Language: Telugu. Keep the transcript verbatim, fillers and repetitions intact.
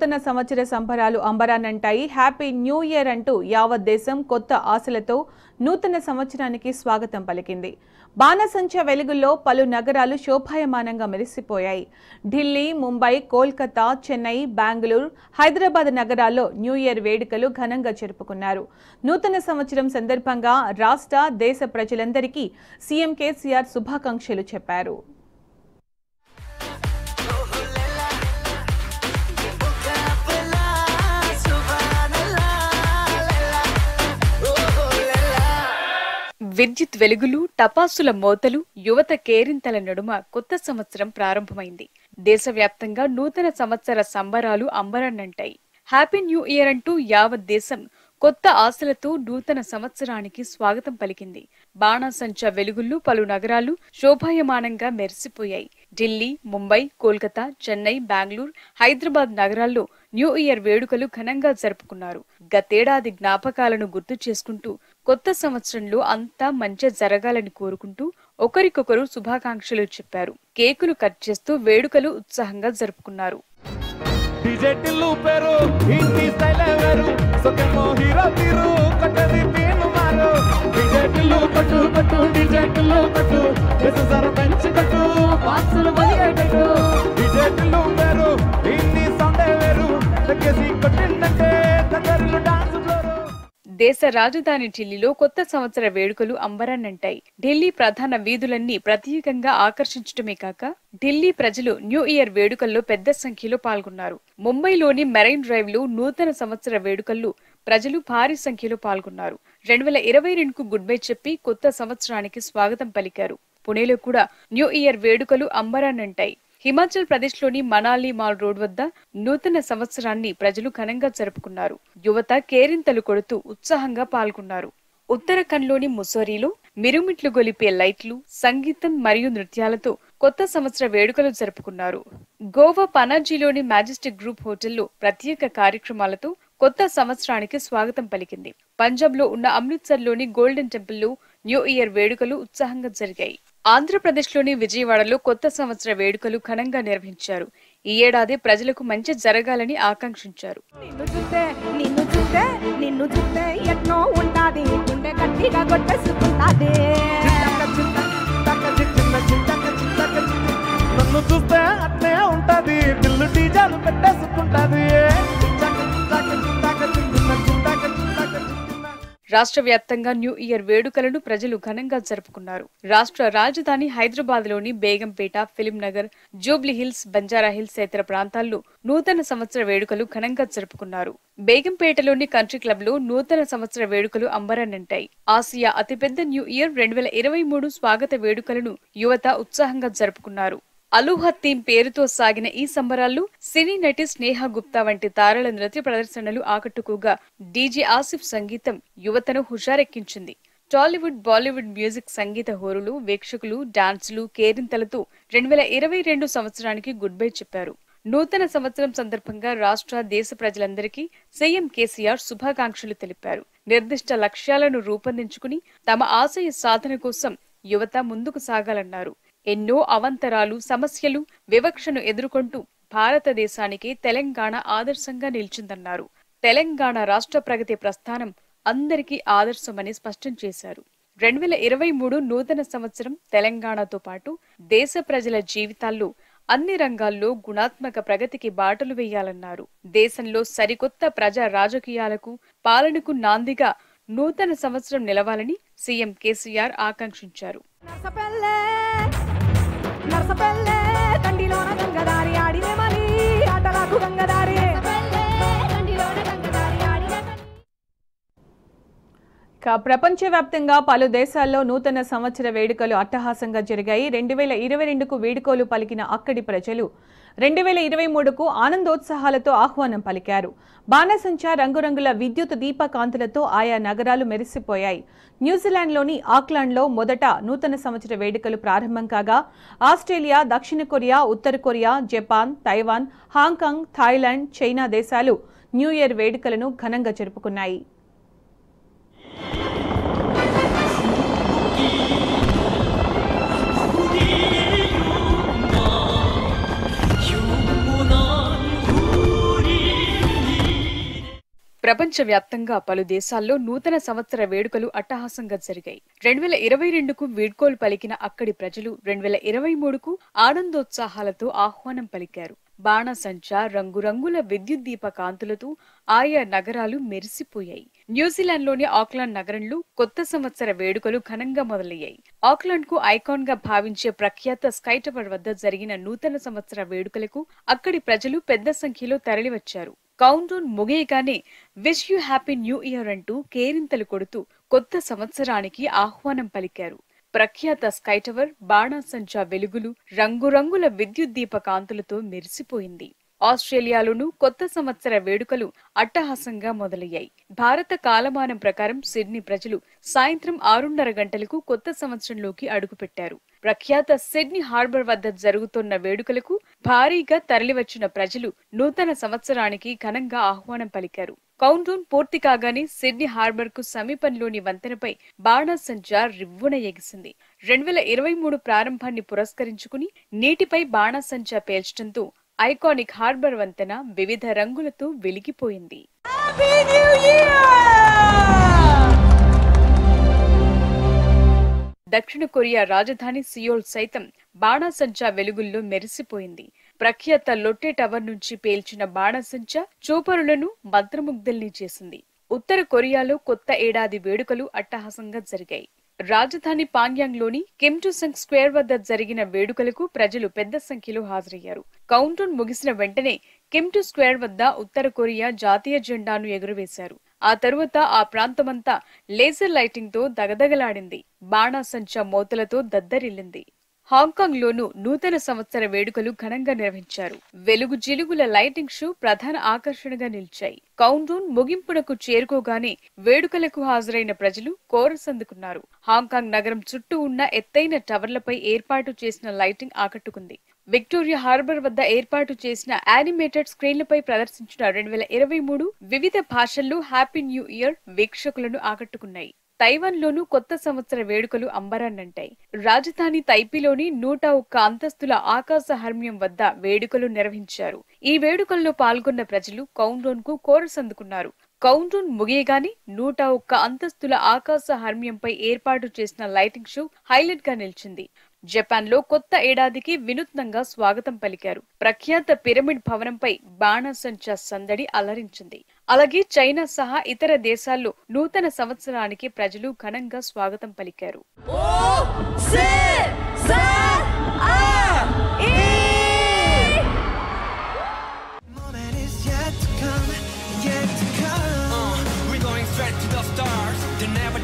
నూతన సంవత్సర సంబరాలు అంబరానంటాయి. హ్యాపీ న్యూ ఇయర్ అంటూ యావత్ దేశం కొత్త ఆశలతో నూతన సంవత్సరానికి స్వాగతం పలికింది. బాణసంచ వెలుగుల్లో పలు నగరాలు శోభాయమానంగా మెరిసిపోయాయి. ఢిల్లీ, ముంబై, కోల్కతా, చెన్నై, బెంగళూరు, హైదరాబాద్ నగరాల్లో న్యూ ఇయర్ వేడుకలు ఘనంగా జరుపుకున్నారు. నూతన సంవత్సరం సందర్భంగా రాష్ట్ర, దేశ ప్రజలందరికీ సీఎం కేసీఆర్ శుభాకాంక్షలు చెప్పారు. విద్యుత్ వెలుగులు, టపాసుల మోతలు, యువత కేరింతల నడుమ కొత్త సంవత్సరం ప్రారంభమైంది. దేశవ్యాప్తంగా నూతన సంవత్సర సంబరాలు అంబరాన్నంటాయి. హ్యాపీ న్యూ ఇయర్ అంటూ యావత్ దేశం కొత్త ఆశలతో నూతన సంవత్సరానికి స్వాగతం పలికింది. బాణాసంచ వెలుగుల్లో పలు నగరాలు శోభాయమానంగా మెరిసిపోయాయి. ఢిల్లీ, ముంబై, కోల్కతా, చెన్నై, బెంగళూరు, హైదరాబాద్ నగరాల్లో న్యూ ఇయర్ వేడుకలు ఘనంగా జరుపుకున్నారు. గతేడాది జ్ఞాపకాలను గుర్తు చేసుకుంటూ కొత్త సంవత్సరంలో అంతా మంచి జరగాలని కోరుకుంటూ ఒకరికొకరు శుభాకాంక్షలు చెప్పారు. కేకులు కట్ చేస్తూ వేడుకలు ఉత్సాహంగా జరుపుకున్నారు. దేశ రాజధాని ఢిల్లీలో కొత్త సంవత్సర వేడుకలు అంబరాన్నంటాయి. ఢిల్లీ ప్రధాన వీధులన్నీ ప్రత్యేకంగా ఆకర్షించడమే కాక ఢిల్లీ ప్రజలు న్యూ ఇయర్ వేడుకల్లో పెద్ద సంఖ్యలో పాల్గొన్నారు. ముంబైలోని మెరైన్ డ్రైవ్ లో నూతన సంవత్సర వేడుకల్లో ప్రజలు భారీ సంఖ్యలో పాల్గొన్నారు. రెండు వేల ఇరవై రెండుకు గుడ్ బై చెప్పి కొత్త సంవత్సరానికి స్వాగతం పలికారు. పుణేలో కూడా న్యూ ఇయర్ వేడుకలు అంబరాన్నంటాయి. హిమాచల్ ప్రదేశ్ లోని మనాలి మాల్ రోడ్ వద్ద నూతన సంవత్సరాన్ని ప్రజలు ఘనంగా జరుపుకున్నారు. యువత కేరింతలు కొడుతూ ఉత్సాహంగా పాల్గొన్నారు. ఉత్తరాఖండ్ లోని ముస్సోరీలో మిరుమిట్లు గొలిపే లైట్లు, సంగీతం మరియు నృత్యాలతో కొత్త సంవత్సర వేడుకలు జరుపుకున్నారు. గోవా పనాజీలోని మ్యాజెస్టిక్ గ్రూప్ హోటల్లో ప్రత్యేక కార్యక్రమాలతో కొత్త సంవత్సరానికి స్వాగతం పలికింది. పంజాబ్ లో ఉన్న అమృత్సర్ లోని గోల్డెన్ టెంపుల్ లో న్యూ ఇయర్ వేడుకలు ఉత్సాహంగా జరిగాయి. ఆంధ్రప్రదేశ్ లోని విజయవాడలో కొత్త సంవత్సర వేడుకలు ఘనంగా నిర్వహించారు. ఈ ఏడాది ప్రజలకు మంచి జరగాలని ఆకాంక్షించారు. రాష్ట్ర వ్యాప్తంగా న్యూ ఇయర్ వేడుకలను ప్రజలు ఘనంగా జరుపుకున్నారు. రాష్ట్ర రాజధాని హైదరాబాద్ లోని Begumpet, film Nagar, jubilee hills, Banjara hills తదితర ప్రాంతాల్లో నూతన సంవత్సర వేడుకలు ఘనంగా జరుపుకున్నారు. బేగంపేటలోని కంట్రీ క్లబ్ లో నూతన సంవత్సర వేడుకలు అంబరాన్నంటాయి. ఆసియా అతిపెద్ద న్యూ ఇయర్ రెండు వేల ఇరవై మూడు స్వాగత వేడుకలను యువత ఉత్సాహంగా జరుపుకున్నారు. అలోహా థీమ్ పేరుతో సాగిన ఈ సంబరాల్లో సినీ నటి స్నేహ గుప్తా వంటి తారల నృత్య ప్రదర్శనలు ఆకట్టుకోగా డీజే ఆసిఫ్ సంగీతం యువతను హుషారెక్కించింది. టాలీవుడ్, బాలీవుడ్ మ్యూజిక్ సంగీత హోరులు, వీక్షకులు, డాన్సులు, కేరింతలతో రెండు వేల ఇరవై రెండు సంవత్సరానికి గుడ్ బై చెప్పారు. నూతన సంవత్సరం సందర్భంగా రాష్ట్ర, దేశ ప్రజలందరికీ సీఎం కేసీఆర్ శుభాకాంక్షలు తెలిపారు. నిర్దిష్ట లక్ష్యాలను రూపొందించుకుని తమ ఆశయ సాధన కోసం యువత ముందుకు సాగాలన్నారు. ఎన్నో అవంతరాలు, సమస్యలు, వివక్షను ఎదుర్కొంటూ భారతదేశానికి తెలంగాణ ఆదర్శంగా నిలిచిందన్నారు. తెలంగాణ రాష్ట్ర ప్రగతి ప్రస్థానం అందరికీ ఆదర్శమని స్పష్టం చేశారు. రెండు వేల ఇరవై మూడు నూతన సంవత్సరం తెలంగాణతో పాటు దేశ ప్రజల జీవితాల్లో అన్ని రంగాల్లో గుణాత్మక ప్రగతికి బాటలు వేయాలన్నారు. దేశంలో సరికొత్త ప్రజా రాజకీయాలకు, పాలనకు నాందిగా నూతన సంవత్సరం నిలవాలని సీఎం కేసీఆర్ ఆకాంక్షించారు. ప్రపంచవ్యాప్తంగా పలు దేశాల్లో నూతన సంవత్సర వేడుకలు అట్టహాసంగా జరిగాయి. రెండు వేల ఇరవై రెండుకు వేడుకలు పలికిన అక్కడి ప్రజలు రెండు వేల ఇరవై మూడుకు ఆనందోత్సాహాలతో ఆహ్వానం పలికారు. బాణసంచ, రంగురంగుల విద్యుత్ దీపకాంతులతో ఆయా నగరాలు మెరిసిపోయాయి. న్యూజిలాండ్లోని ఆక్లాండ్లో మొదట నూతన సంవత్సర వేడుకలు ప్రారంభం కాగా ఆస్ట్రేలియా, దక్షిణ కొరియా, ఉత్తర Korea, Japan, Taiwan, Hong Kong, Thailand, China దేశాలు న్యూ ఇయర్ వేడుకలను ఘనంగా జరుపుకున్నాయి. యువనాన్ భూరి ప్రపంచ వ్యాప్తంగా పలు దేశాల్లో నూతన సంవత్సర వేడుకలు అట్టహాసంగా జరిగాయి. రెండు వేల ఇరవై రెండుకు వీడ్కోలు పలికిన అక్కడి ప్రజలు రెండు వేల ఇరవై మూడుకు ఆనందోత్సాహాలతో ఆహ్వానం పలికారు. బాణసంచా, రంగురంగుల విద్యుత్ దీప కాంతులతో ఆయా నగరాలు మెరిసిపోయాయి. న్యూజిలాండ్లోని ఆక్లాండ్ నగరంలో కొత్త సంవత్సర వేడుకలు ఘనంగా మొదలయ్యాయి. ఆక్లాండ్ కు ఐకాన్ గా భావించే ప్రఖ్యాత స్కై టవర్ వద్ద జరిగిన నూతన సంవత్సర వేడుకలకు అక్కడి ప్రజలు పెద్ద సంఖ్యలో తరలివచ్చారు. కౌంట్ డౌన్ ముగియగానే wish you happy new year అంటూ కేరింతలు కొడుతూ కొత్త సంవత్సరానికి ఆహ్వానం పలికారు. ప్రఖ్యాత స్కై టవర్ బాణాసంచా వెలుగులు, రంగురంగుల విద్యుత్ దీప కాంతులతో మెరిసిపోయింది. ఆస్ట్రేలియాలోనూ కొత్త సంవత్సర వేడుకలు అట్టహాసంగా మొదలయ్యాయి. భారత కాలమానం ప్రకారం సిడ్నీ ప్రజలు సాయంత్రం ఆరున్నర గంటలకు కొత్త సంవత్సరంలోకి అడుగుపెట్టారు. ప్రఖ్యాత సిడ్నీ హార్బర్ వద్ద జరుగుతున్న వేడుకలకు భారీగా తరలివచ్చిన ప్రజలు నూతన సంవత్సరానికి ఘనంగా ఆహ్వానం పలికారు. కౌంట్ డౌన్ పూర్తి కాగానే సిడ్నీ హార్బర్ కు సమీపంలోని వంతెనపై బాణాసంచా రివ్వున ఎగిసింది. రెండు వేల ఇరవై మూడు ప్రారంభాన్ని పురస్కరించుకుని నీటిపై బాణాసంచా పేల్చడంతో ఐకానిక్ హార్బర్ వంతెన వివిధ రంగులతో వెలిగిపోయింది. దక్షిణ కొరియా రాజధాని సియోల్ సైతం బాణాసంచా వెలుగుల్లో మెరిసిపోయింది. ప్రఖ్యాత లొట్టె టవర్ నుంచి పేల్చిన బాణాసంచా చూపరులను మంత్రముగ్ధుల్ని చేసింది. ఉత్తర కొరియాలో కొత్త ఏడాది వేడుకలు అట్టహాసంగా జరిగాయి. రాజధాని పాన్యాంగ్ లోని కిమ్ టు సంగ్ స్క్వేర్ వద్ద జరిగిన వేడుకలకు ప్రజలు పెద్ద సంఖ్యలో హాజరయ్యారు. కౌంట్ డౌన్ ముగిసిన వెంటనే కిమ్ టు స్క్వేర్ వద్ద ఉత్తర కొరియా జాతీయ జెండాను ఎగురవేశారు. ఆ తరువాత ఆ ప్రాంతమంతా లేజర్ లైటింగ్ తో దగదగలాడింది. బాణాసంచా మోతలతో దద్దరిల్లింది. హాంకాంగ్ లోనూ నూతన సంవత్సర వేడుకలు ఘనంగా నిర్వహించారు. వెలుగు జిలుగుల లైటింగ్ షో ప్రధాన ఆకర్షణగా నిలిచాయి. కౌంట్ డౌన్ ముగింపునకు చేరుకోగానే వేడుకలకు హాజరైన ప్రజలు కోరస్ అందుకున్నారు. హాంకాంగ్ నగరం చుట్టూ ఉన్న ఎత్తైన టవర్లపై ఏర్పాటు చేసిన లైటింగ్ ఆకట్టుకుంది. విక్టోరియా హార్బర్ వద్ద ఏర్పాటు చేసిన యానిమేటెడ్ స్క్రీన్లపై ప్రదర్శించిన రెండు వేల ఇరవై మూడు వివిధ భాషల్లో హ్యాపీ న్యూ ఇయర్ వీక్షకులను ఆకట్టుకున్నాయి. తైవాన్ లోనూ కొత్త సంవత్సర వేడుకలు అంబరాన్నంటాయి. రాజధాని తైపీలోని నూట ఒక్క అంతస్తుల ఆకాశ హర్మ్యం వద్ద వేడుకలు నిర్వహించారు. ఈ వేడుకల్లో పాల్గొన్న ప్రజలు కౌంట్ డౌన్ కు కోరస్ అందుకున్నారు. కౌంట్ డౌన్ ముగియగానే నూట ఒక్క అంతస్తుల ఆకాశ హర్మ్యంపై ఏర్పాటు చేసిన లైటింగ్ షో హైలైట్ గా నిలిచింది. జపాన్ లో కొత్త ఏడాదికి వినూత్నంగా స్వాగతం పలికారు. ప్రఖ్యాత పిరమిడ్ భవనంపై బాణాసంచా సందడి అలరించింది. అలాగే చైనా సహా ఇతర దేశాల్లో నూతన సంవత్సరానికి ప్రజలు ఘనంగా స్వాగతం పలికారు. Never